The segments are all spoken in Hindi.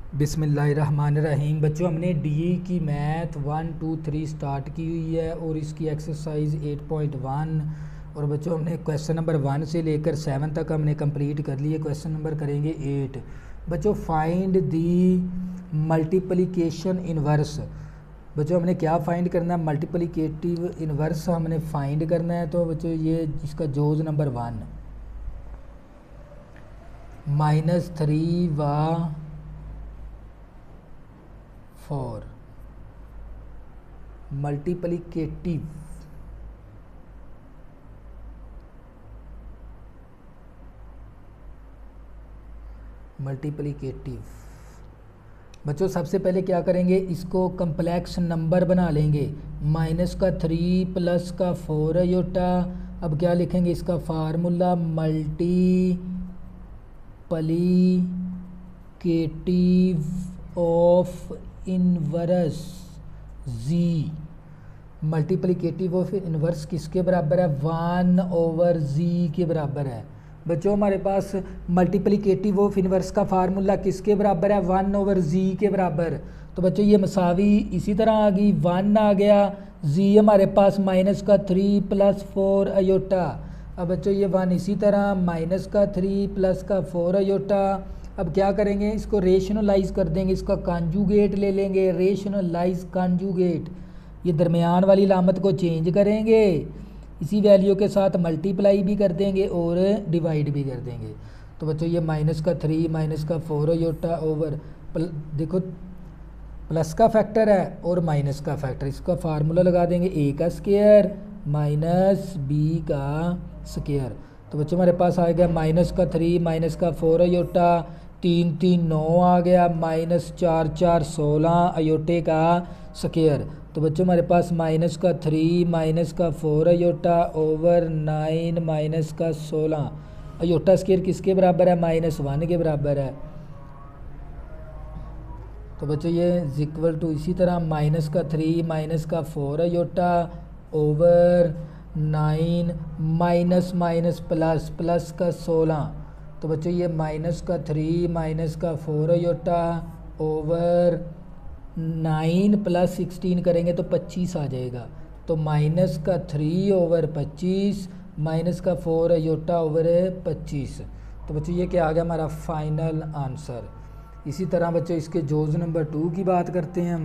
बिस्मिल्लाहिर्रहमानिर्रहीम। बच्चों, हमने डी की मैथ 1 2 3 स्टार्ट की हुई है और इसकी एक्सरसाइज 8.1 और बच्चों हमने क्वेश्चन नंबर 1 से लेकर 7 तक हमने कंप्लीट कर लिए। क्वेश्चन नंबर करेंगे 8। बच्चों, फाइंड दी मल्टीप्लिकेशन इनवर्स। बच्चों, हमने क्या फाइंड करना है? मल्टीप्लिकेटिव इनवर्स हमने फाइंड करना है। तो बच्चों ये इसका जोज नंबर 1 -3 4 मल्टीप्लिकेटिव बच्चों सबसे पहले क्या करेंगे, इसको कम्प्लेक्स नंबर बना लेंगे। -3 + 4 अयोटा। अब क्या लिखेंगे इसका formula? Multiplicative of inverse z. Multiplicative of inverse किसके बराबर है? 1/z के बराबर है। बच्चों हमारे पास मल्टीप्लिकेटिव ऑफ इनवर्स का फार्मूला किसके बराबर है? 1/z के बराबर। तो बच्चों ये मसावी इसी तरह आ गई, 1 आ गया, z हमारे पास -3 + 4 अयोटा। अब बच्चों ये 1 इसी तरह -3 + 4 अयोटा। अब क्या करेंगे, इसको रेशनलाइज कर देंगे, इसका कॉन्जुगेट ले लेंगे। रेशनलाइज कॉन्जुगेट, ये दरमियान वाली लामत को चेंज करेंगे, इसी वैल्यू के साथ मल्टीप्लाई भी कर देंगे और डिवाइड भी कर देंगे। तो बच्चों ये -3 - 4 अयोटा ओवर देखो प्लस का फैक्टर है और माइनस का फैक्टर, इसका फार्मूला लगा देंगे a का स्क्वायर -b का स्क्वायर। तो बच्चों हमारे पास आ गया -3 - 4 अयोटा, 3 3 9 आ गया, -4 4 16 अयोटे का स्क्वायर। तो बच्चों हमारे पास -3 - 4 अयोटा ओवर 9 - 16 अयोटा स्क्वायर किसके बराबर है? -1 के बराबर है। तो बच्चों ये इक्वल टू इसी तरह -3 - 4 अयोटा ओवर 9 माइनस प्लस का 16। तो बच्चों ये -3 - 4 अयोटा ओवर 9 + 16 करेंगे तो 25 आ जाएगा। तो -3 ओवर 25 -4 अयोटा ओवर 25। तो बच्चों ये क्या आ गया हमारा फाइनल आंसर। इसी तरह बच्चों इसके जोज नंबर 2 की बात करते हैं हम।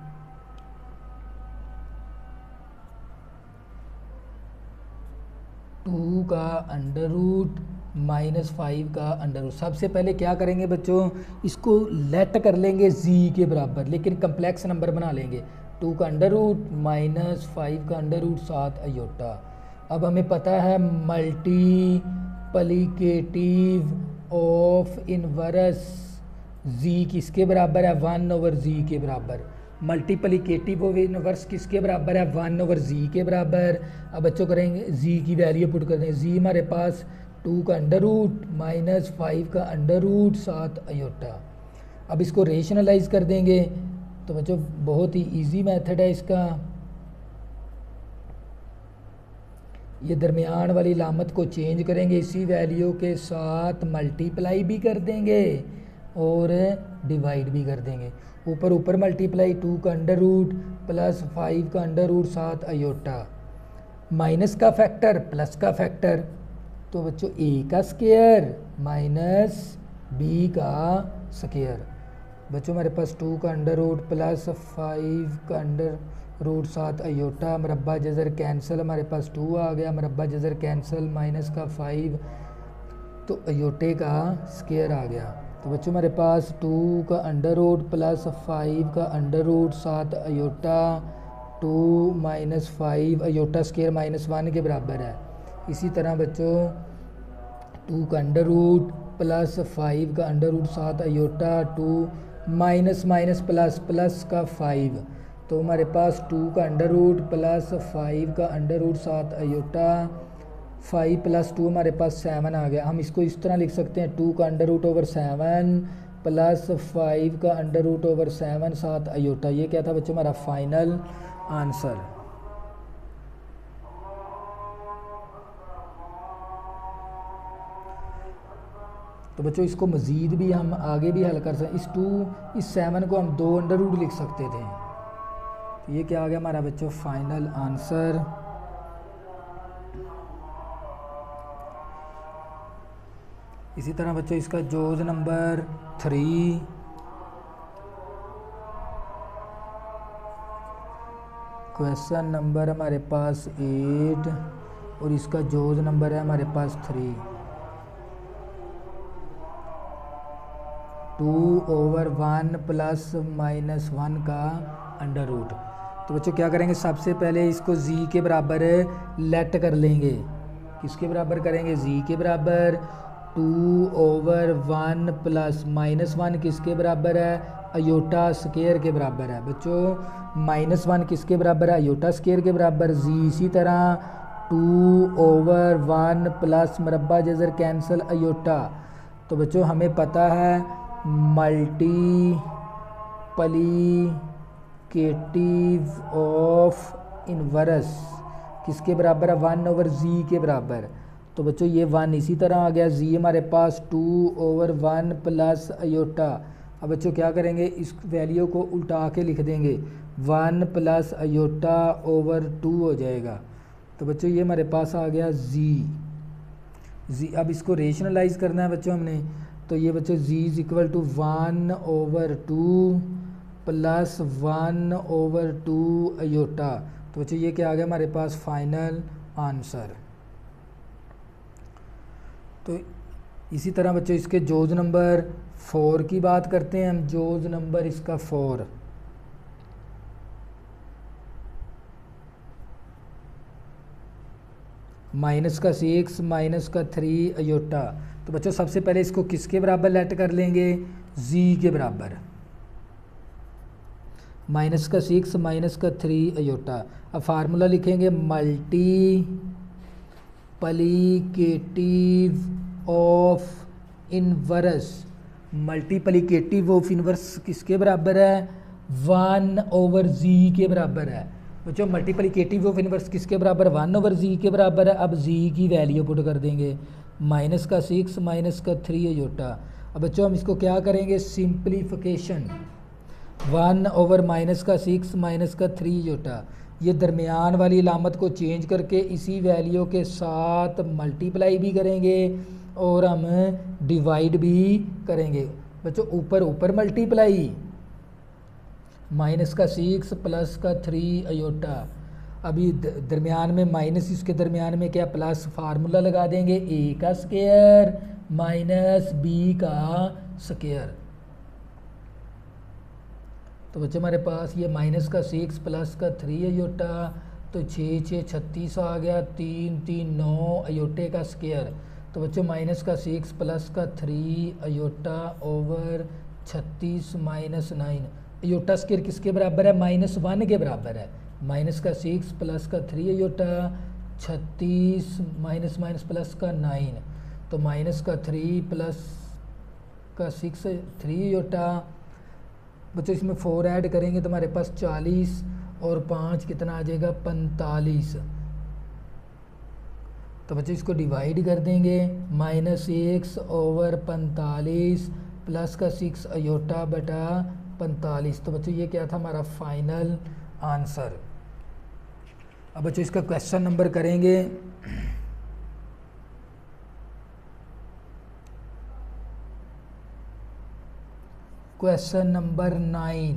2 का अंडर रूट -5 का अंडर रूट। सबसे पहले क्या करेंगे बच्चों, इसको लेट कर लेंगे z के बराबर, लेकिन कम्प्लेक्स नंबर बना लेंगे। 2 का अंडर रूट -5 का अंडर रूट 7 अयोटा। अब हमें पता है मल्टीप्लिकेटिव ऑफ इनवर्स z किसके बराबर है? 1/z के बराबर। मल्टीप्लिकेटिव ऑफ इनवर्स किसके बराबर है? 1/z के बराबर। अब बच्चों करेंगे z की वैल्यू पुट कर देंगे। z हमारे पास 2 का अंडर रूट -5 का अंडर रूट 7 अयोटा। अब इसको रेशनलाइज कर देंगे। तो बच्चों बहुत ही इजी मेथड है इसका, ये दरमियान वाली लामत को चेंज करेंगे, इसी वैल्यू के साथ मल्टीप्लाई भी कर देंगे और डिवाइड भी कर देंगे। ऊपर ऊपर मल्टीप्लाई 2 का अंडर रूट +5 का अंडर रूट 7 अयोटा, माइनस का फैक्टर प्लस का फैक्टर। तो बच्चों a का स्क्वायर -b का स्क्वायर। बच्चों हमारे पास 2 का अंडर रूट +5 का अंडर रूट 7 अयोटा, मरबा जज़र कैंसिल, हमारे पास 2 आ गया, मरबा जज़र कैंसिल -5, तो अयोटे का स्क्वायर आ गया। तो बच्चों हमारे पास 2 का अंडर रूट +5 का under root 7 iota, 2 - 5 iota square -1 के बराबर है। इसी तरह बच्चों 2 का अंडर रूट +5 का under root 7 iota, 2 minus plus का 5। तो हमारे पास 2 का अंडर रूट +5 का अंडर रूट 7 अयोटा, 5 + 2 हमारे पास 7 आ गया। हम इसको इस तरह लिख सकते हैं 2 का अंडर रूट ओवर 7 +5 का अंडर रूट ओवर 7 7 अयोटा। ये क्या था बच्चों हमारा फाइनल आंसर। तो बच्चों इसको मज़ीद भी हम आगे भी हल कर सकते, इस 7 को हम 2 अंडर रूट लिख सकते थे। तो ये क्या आ गया हमारा बच्चों फाइनल आंसर। इसी तरह बच्चों इसका जोज नंबर 3, क्वेश्चन नंबर हमारे पास 8 और इसका जोज नंबर है हमारे पास 3। 2/1 प्लस माइनस 1 का अंडर रूट। तो बच्चों क्या करेंगे, सबसे पहले इसको जी के बराबर लेट कर लेंगे। किसके बराबर करेंगे, जी के बराबर। 2/1 प्लस माइनस 1 किसके बराबर है, अयोटा स्केयर के बराबर है। बच्चों -1 किसके बराबर है, अयोटा स्केयर के बराबर, जी। इसी तरह 2/1 प्लस मरबा जजर कैंसल अयोटा। तो बच्चों हमें पता है मल्टीप्लिकेटिव ऑफ इनवर्स किसके बराबर है, 1/जी के बराबर। तो बच्चों ये 1 इसी तरह आ गया, जी हमारे पास 2/1 प्लस अयोटा। अब बच्चों क्या करेंगे, इस वैल्यू को उल्टा के लिख देंगे, 1 प्लस अयोटा ओवर 2 हो जाएगा। तो बच्चों ये हमारे पास आ गया जी। अब इसको रेशनलाइज करना है बच्चों हमने, तो ये बच्चों z is equal to 1/2 plus 1/2 iota. तो बच्चों ये क्या आ गया हमारे पास फाइनल आंसर। तो इसी तरह बच्चों इसके जोज नंबर 4 की बात करते हैं हम। जोज नंबर इसका 4, -6 -3 अयोटा। तो बच्चों सबसे पहले इसको किसके बराबर लेट कर लेंगे, जी के बराबर। -6 -3 अयोटा। अब फार्मूला लिखेंगे multiplicative of inverse. Multiplicative of inverse किसके बराबर है, 1/जी के बराबर है। बच्चों मल्टीप्लिकेटिव ऑफ इनवर्स किसके बराबर, 1/जी के बराबर है। अब जी की वैल्यू पुट कर देंगे, -6 -3 अयोटा। अब बच्चों हम इसको क्या करेंगे, सिंप्लीफिकेशन, 1/-6 -3 अयोटा। ये दरमियान वाली अलामत को चेंज करके इसी वैल्यू के साथ मल्टीप्लाई भी करेंगे और हम डिवाइड भी करेंगे। बच्चों ऊपर ऊपर मल्टीप्लाई, -6 प्लस 3 अयोटा। अभी दरमियान में माइनस, इसके दरमियान में क्या प्लस, फार्मूला लगा देंगे, ए का स्क्वायर माइनस बी का स्क्वायर। तो बच्चे हमारे पास ये -6 प्लस 3 अयोटा, तो 6 6 36 आ गया, 3 3 9 अयोटे का स्क्वायर। तो बच्चों -6 plus 3 iota over 36 -9 iota square किसके बराबर है, -1 के बराबर है। -6 प्लस 3 अयोटा, 36 माइनस प्लस 9, तो -3 प्लस 6 3 अयोटा। बच्चों इसमें 4 ऐड करेंगे तो हमारे पास 40 और 5 कितना आ जाएगा, 45। तो बच्चों इसको डिवाइड कर देंगे, -1/45 प्लस 6 अयोटा बटा 45। तो बच्चों ये क्या था हमारा फाइनल आंसर। अब बच्चों इसका क्वेश्चन नंबर करेंगे, क्वेश्चन नंबर 9।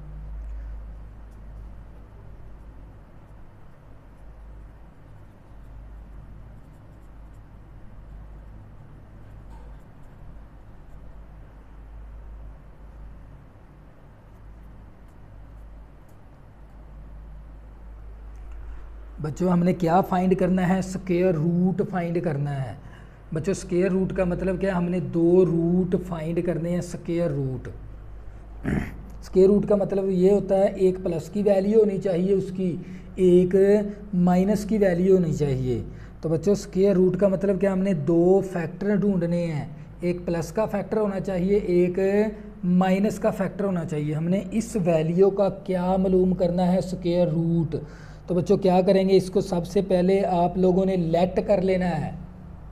बच्चों हमने क्या फाइंड करना है, स्क्वायर रूट फाइंड करना है। बच्चों स्क्वायर रूट का मतलब क्या, हमने 2 रूट फाइंड करने हैं, स्क्वायर रूट। स्क्वायर रूट का मतलब ये होता है, एक प्लस की वैल्यू होनी चाहिए उसकी, एक माइनस की वैल्यू होनी चाहिए। तो बच्चों स्क्वायर रूट का मतलब क्या, हमने 2 फैक्टर ढूंढने हैं, एक प्लस का फैक्टर होना चाहिए, एक माइनस का फैक्टर होना चाहिए। हमने इस वैल्यू का क्या मालूम करना है, स्क्वायर रूट। तो बच्चों क्या करेंगे, इसको सबसे पहले आप लोगों ने लेट कर लेना है।